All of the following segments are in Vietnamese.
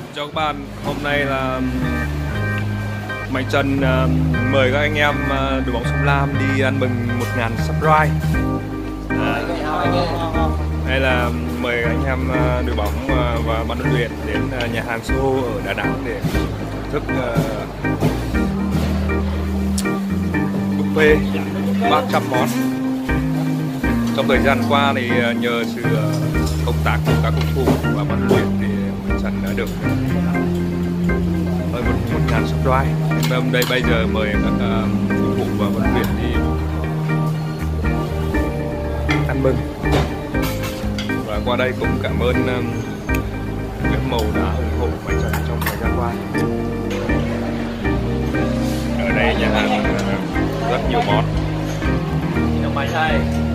Chào các bạn, hôm nay là Mạnh Trần mời các anh em đội bóng Sông Lam đi ăn mừng 1000 subscribe. Hay là mời anh em đội bóng và ban huấn luyện đến nhà hàng Soho ở Đà Nẵng để thức buffet 300 món. Trong thời gian qua thì nhờ sự công tác của các cầu thủ và ban huấn luyện thì Mạnh Trần đã được hơn 1000 subscribe. Nên đây bây giờ mời các cầu thủ và ban huấn luyện đi ăn mừng. Và qua đây cũng cảm ơn Nguyễn Mầu đã ủng hộ Mạnh Trần trong thời gian qua. Ở đây nhà hàng rất nhiều món. Trong bài thầy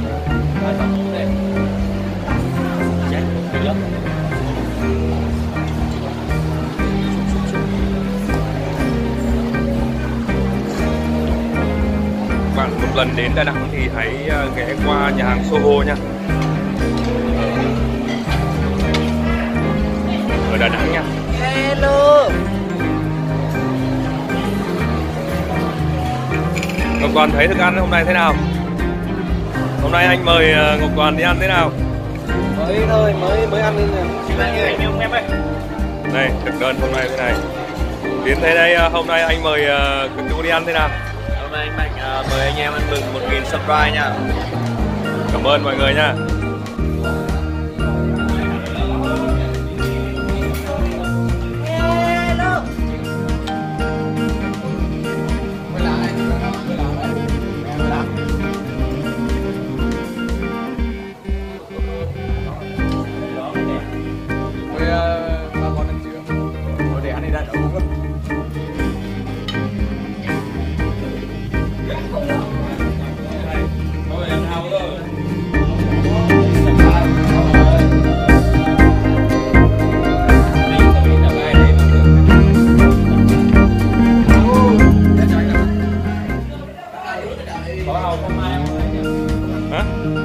bạn một lần đến Đà Nẵng thì hãy ghé qua nhà hàng Soho nha, ở Đà Nẵng nha. hello. Ngọc Toàn thấy thức ăn hôm nay thế nào? Hôm nay anh mời Ngọc Toàn đi ăn thế nào? Mới thôi, mới ăn nên em ơi. Đây, thực đơn hôm nay thế này. Tiến thấy đây, hôm nay anh mời Cường Chú đi ăn thế nào? Hôm nay anh Mạnh mời anh em ăn mừng 1000 subscribe nha. Cảm ơn mọi người nha. Hả?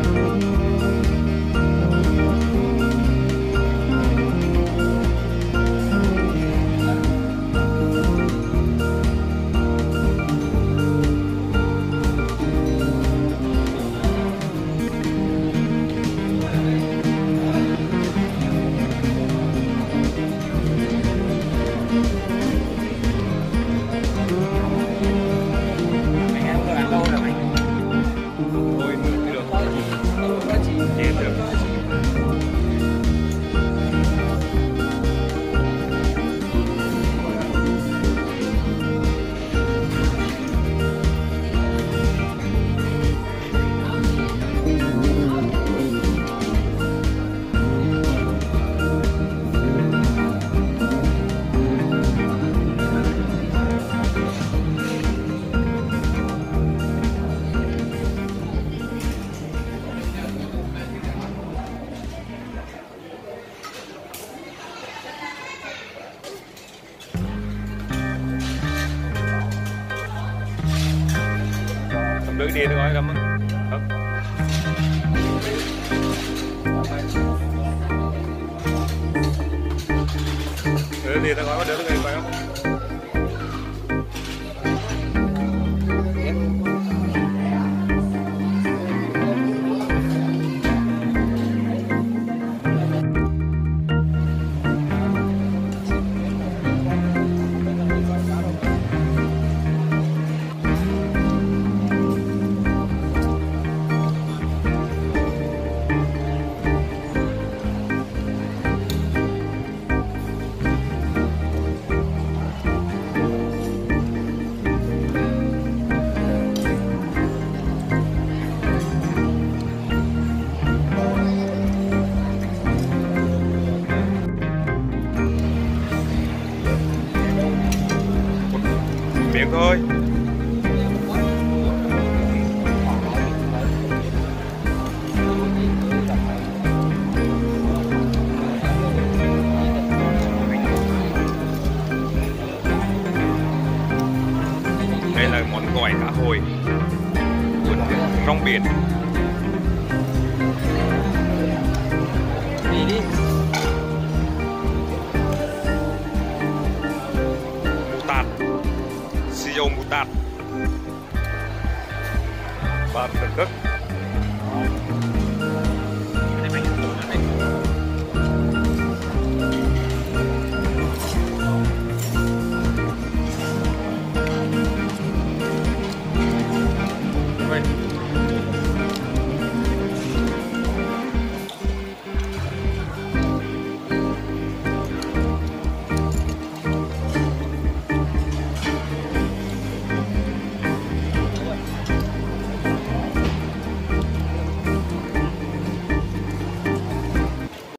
Đưa đi tôi gói cảm ơn. Đưa đi tôi gói có đứa tôi phải không? Miệng thôi. Đây là món gỏi cá hồi cuốn rong biển. Đi đi. dầu mù tạt và thưởng thức